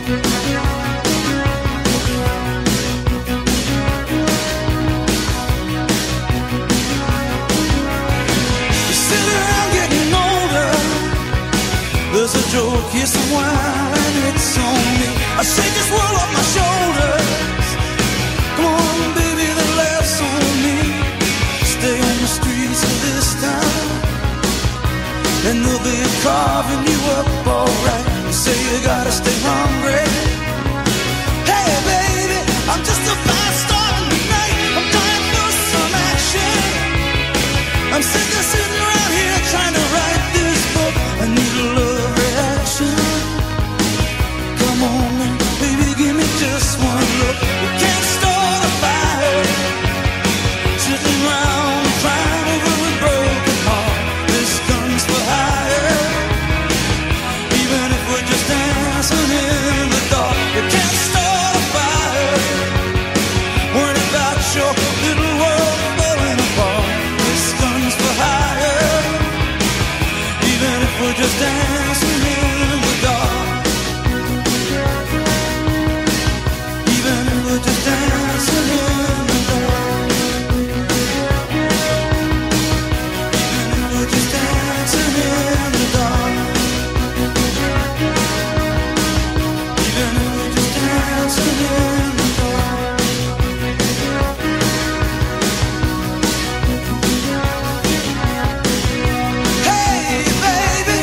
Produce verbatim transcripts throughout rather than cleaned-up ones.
There's a joke, here's some wine, and it's on me. I shake this world off my shoulders. Come on, baby, the laughs on me. Stay on the streets of this town, and they'll be carving you up alright. You say you gotta stay hungry. Hey, baby, I'm just a fast star in the night. I'm dying for some action. I'm sick of sitting around here trying to write this book. I need a love reaction. Come on now, baby, give me just one look. We can't start a fire, sitting around crying over a broken heart. This gun's for hire, even if we're just dancing in the dark. We can't start a fire, worrying about your little world falling apart. This gun's for hire, even if we're just dancing in the dark. Even if we're just dancing in the dark. Even if we're just dancing in the dark. Even if we're just dancing in the dark. Hey, baby.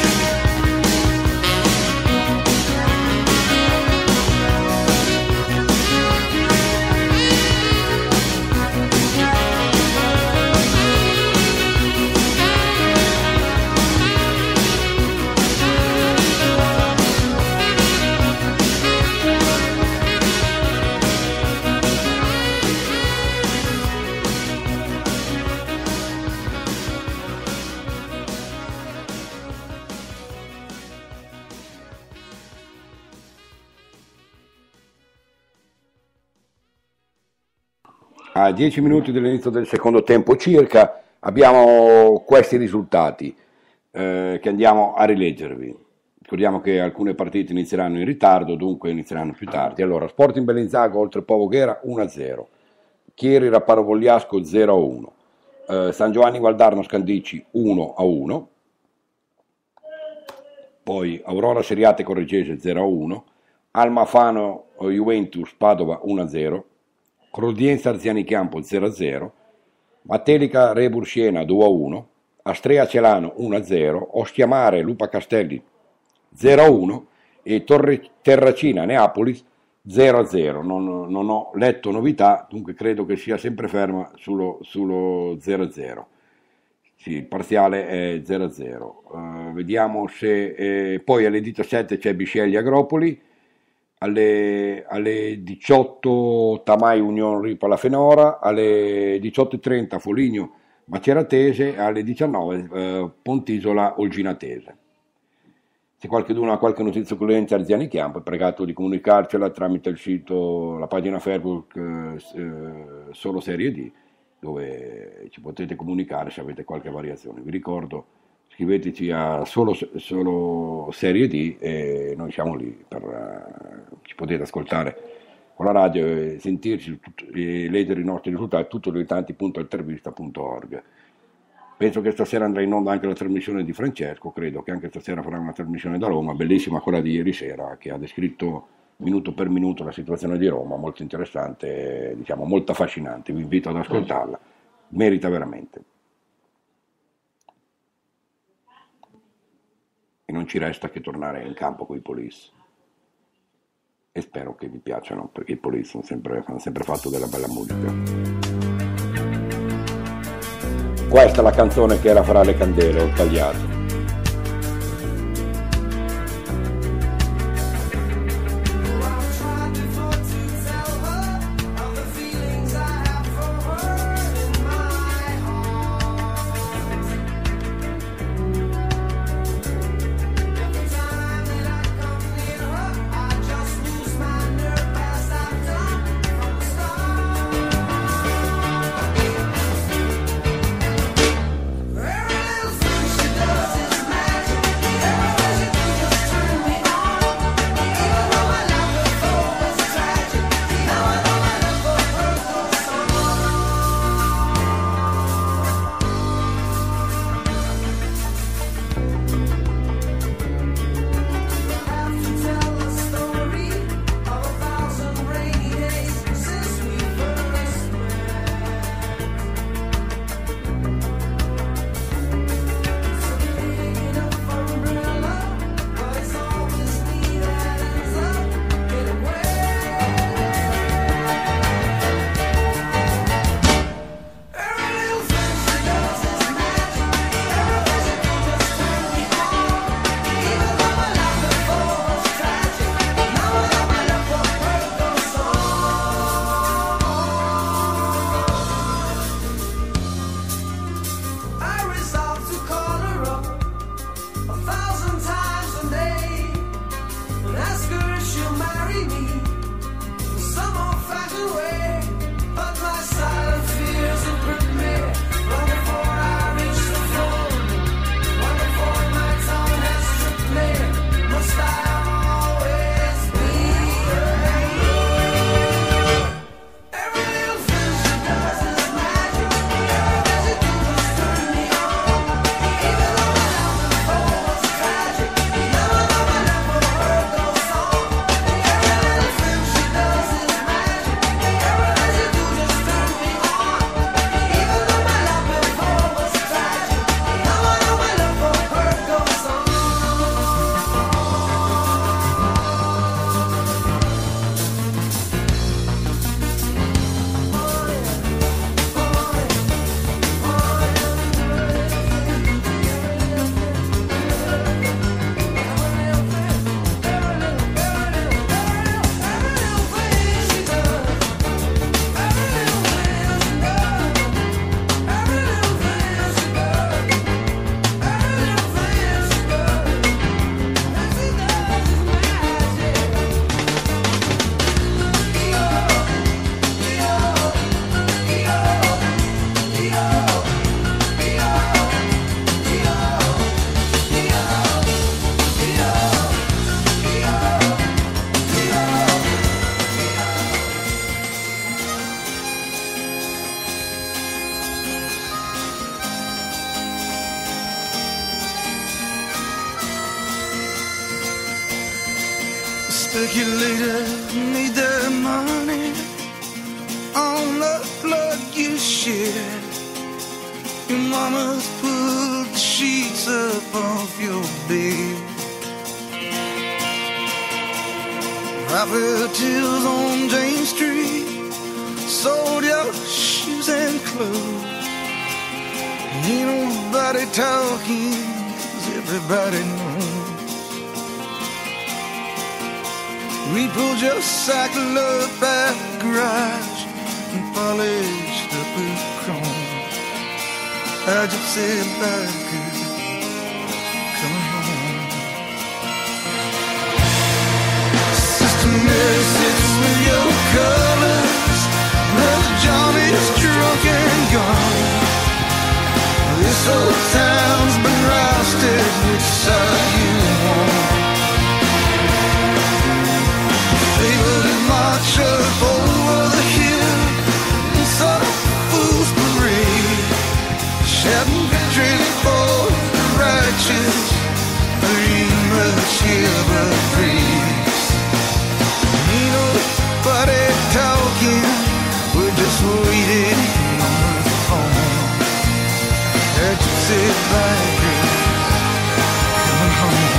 A dieci minuti dall'inizio del secondo tempo circa abbiamo questi risultati eh, che andiamo a rileggervi. Ricordiamo che alcune partite inizieranno in ritardo, dunque inizieranno più tardi. Allora, Sporting Bellinzago oltre Po Voghera uno a zero, Chieri Rapparo Vogliasco zero a uno, eh, San Giovanni Valdarno Scandicci uno a uno, poi Aurora Seriate Correggese zero a uno, Almafano Juventus Padova uno a zero, Crodienza Arziani Campo zero a zero, Matelica Rebur Siena due a uno, Astrea Celano uno a zero, Ostiamare Lupa Castelli zero a uno e Torre Terracina Neapolis zero a zero. Non, non ho letto novità, dunque credo che sia sempre ferma sullo, sullo zero a zero. Sì, il parziale è zero a zero. Uh, vediamo se eh, poi alle diciassette c'è Bisceglie Agropoli. Alle, alle diciotto Tamai Union Ripa La Fenora, alle diciotto e trenta Foligno Maceratese, alle diciannove eh, Pontisola Olginatese. Se qualcuno ha qualche notizia con l'ente Arziani Campo è pregato di comunicarcela tramite il sito, la pagina Facebook eh, Solo Serie D, dove ci potete comunicare se avete qualche variazione. Vi ricordo, scriveteci a solo, solo Serie D e noi siamo lì, per, uh, ci potete ascoltare con la radio e sentirci tutto, e leggere i nostri risultati, tutto dilettanti punto altervista punto org. Penso che stasera andrà in onda anche la trasmissione di Francesco, credo che anche stasera farà una trasmissione da Roma, bellissima quella di ieri sera, che ha descritto minuto per minuto la situazione di Roma, molto interessante, diciamo molto affascinante, vi invito ad ascoltarla, merita veramente. E non ci resta che tornare in campo con i Police. E spero che vi piacciono, perché i Police hanno sempre, hanno sempre fatto della bella musica. Questa è la canzone che era fra le candele, ho tagliato. Does Speculators made their money on the blood you shed. Your mama's pulled the sheets up off your bed. Properties on Jane Street sold your shoes and clothes. Ain't nobody talking, 'cause everybody knows. We pulled your cycle up at the garage and polished up with chrome. I just said biker coming home. Sister Mary sits with your colors. Brother John is drunk and gone. This old town's been rousted. Which side you want? They would march up over the hill and saw the fool's parade, shouting victory for the righteous. There ain't much here but praise. Ain't nobody talking, we're just waiting on the phone. That you said bikers coming home.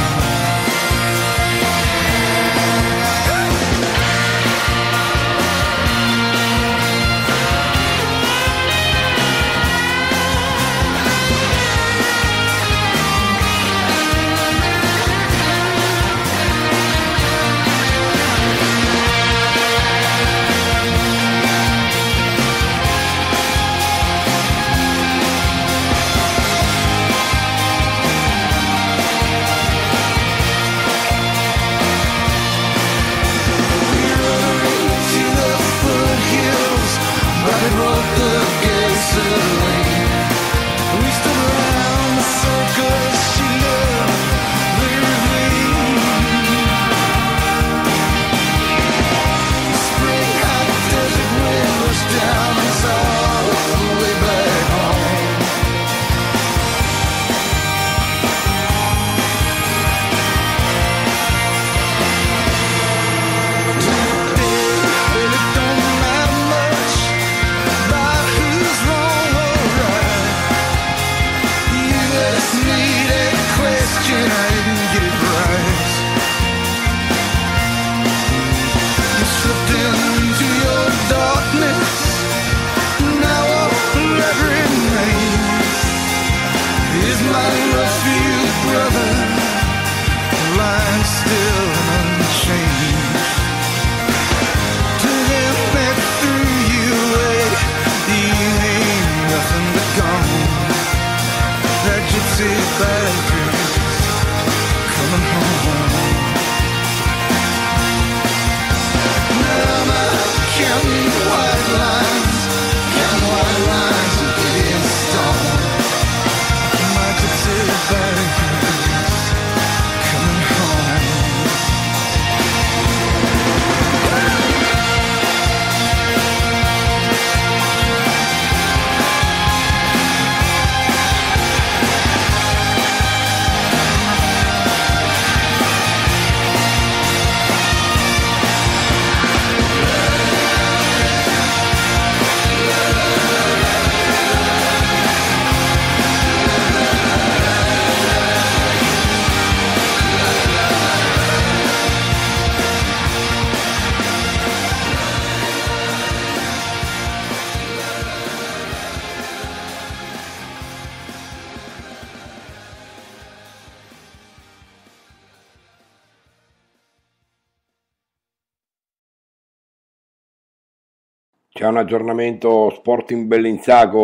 C'è un aggiornamento Sporting Bellinzago,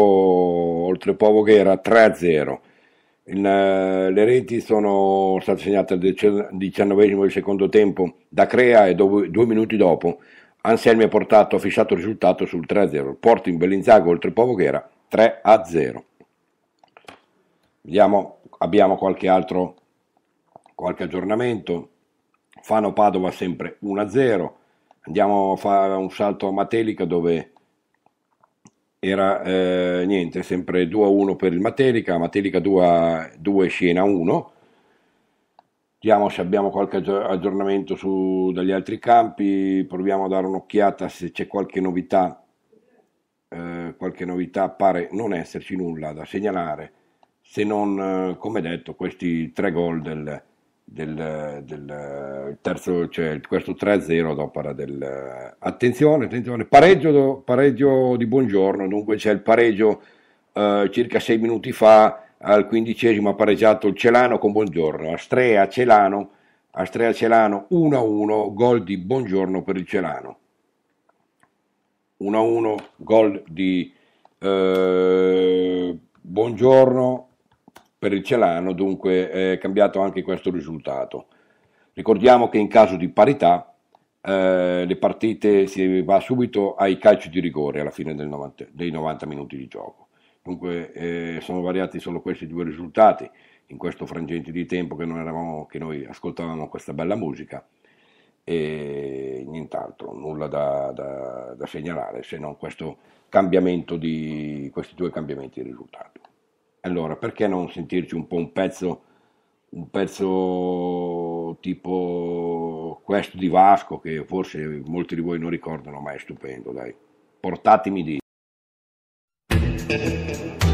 oltre Povo che era tre a zero. Il, eh, le reti sono state segnate al dec- diciannovesimo del secondo tempo da Crea e due, due minuti dopo Anselmi ha portato ha fissato il risultato sul tre a zero. Sporting Bellinzago, oltre Povo che era tre a zero. Vediamo, abbiamo qualche altro qualche aggiornamento. Fano Padova sempre uno a zero. Andiamo a fare un salto a Matelica dove era eh, niente, sempre due a uno per il Matelica, Matelica due, due Siena uno. Vediamo se abbiamo qualche aggi- aggiornamento su, dagli altri campi, proviamo a dare un'occhiata se c'è qualche novità. Eh, qualche novità pare non esserci nulla da segnalare, se non, eh, come detto, questi tre gol del, del, del terzo, cioè questo tre a zero ad opera del... Attenzione, attenzione, pareggio, pareggio di Buongiorno, dunque c'è il pareggio eh, circa sei minuti fa, al quindicesimo ha pareggiato il Celano con Buongiorno, Astrea Celano, Astrea Celano uno a uno, gol di Buongiorno per il Celano. uno a uno, gol di eh, Buongiorno per il Celano, dunque è cambiato anche questo risultato. Ricordiamo che in caso di parità eh, le partite si va subito ai calci di rigore alla fine del novanta, dei novanta minuti di gioco. Dunque eh, sono variati solo questi due risultati in questo frangente di tempo che, non eravamo, che noi ascoltavamo questa bella musica e nient'altro, nulla da, da, da segnalare se non questo cambiamento di questi due cambiamenti di risultato. Allora, perché non sentirci un po' un pezzo, un pezzo tipo questo di Vasco, che forse molti di voi non ricordano, ma è stupendo, dai. Portatemi di...